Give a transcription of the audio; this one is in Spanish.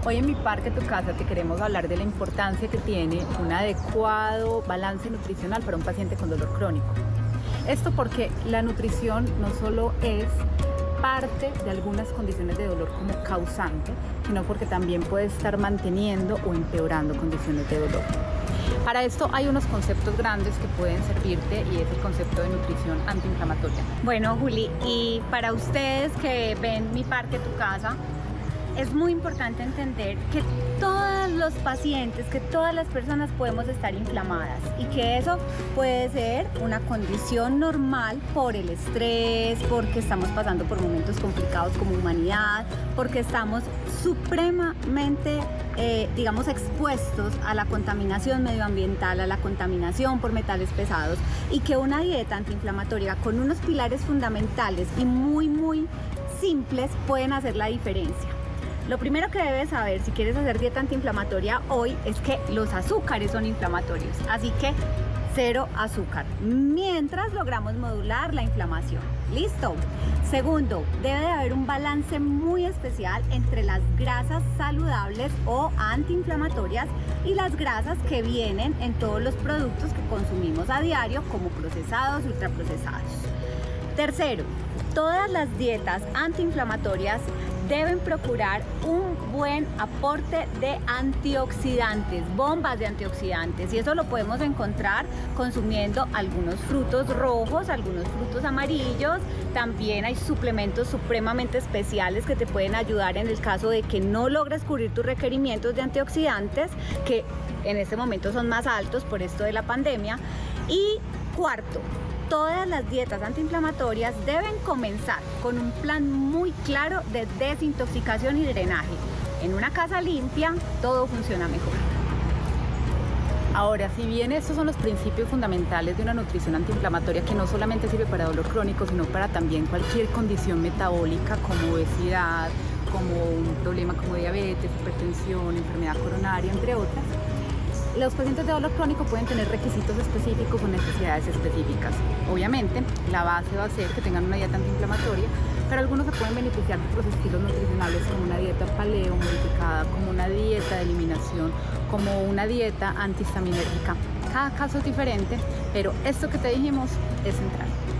Hoy en Mi Parque Tu Casa te queremos hablar de la importancia que tiene un adecuado balance nutricional para un paciente con dolor crónico. Esto porque la nutrición no solo es parte de algunas condiciones de dolor como causante, sino porque también puede estar manteniendo o empeorando condiciones de dolor. Para esto hay unos conceptos grandes que pueden servirte y es el concepto de nutrición antiinflamatoria. Bueno, Juli, y para ustedes que ven Mi Parque Tu Casa, es muy importante entender que todos los pacientes, que todas las personas podemos estar inflamadas y que eso puede ser una condición normal por el estrés, porque estamos pasando por momentos complicados como humanidad, porque estamos supremamente, expuestos a la contaminación medioambiental, a la contaminación por metales pesados, y que una dieta antiinflamatoria con unos pilares fundamentales y muy simples pueden hacer la diferencia. Lo primero que debes saber si quieres hacer dieta antiinflamatoria hoy es que los azúcares son inflamatorios, así que cero azúcar, mientras logramos modular la inflamación. ¿Listo? Segundo, debe de haber un balance muy especial entre las grasas saludables o antiinflamatorias y las grasas que vienen en todos los productos que consumimos a diario, como procesados y ultraprocesados. Tercero, todas las dietas antiinflamatorias deben procurar un buen aporte de antioxidantes, bombas de antioxidantes, y eso lo podemos encontrar consumiendo algunos frutos rojos, algunos frutos amarillos. También hay suplementos supremamente especiales que te pueden ayudar en el caso de que no logres cubrir tus requerimientos de antioxidantes, que en este momento son más altos por esto de la pandemia. Y cuarto, todas las dietas antiinflamatorias deben comenzar con un plan muy claro de desintoxicación y drenaje. En una casa limpia, todo funciona mejor. Ahora, si bien estos son los principios fundamentales de una nutrición antiinflamatoria que no solamente sirve para dolor crónico, sino para también cualquier condición metabólica como obesidad, como un problema como diabetes, hipertensión, enfermedad coronaria, entre otras, los pacientes de dolor crónico pueden tener requisitos específicos o necesidades específicas. Obviamente, la base va a ser que tengan una dieta antiinflamatoria, pero algunos se pueden beneficiar de otros estilos nutricionales como una dieta paleo modificada, como una dieta de eliminación, como una dieta antihistaminérgica. Cada caso es diferente, pero esto que te dijimos es central.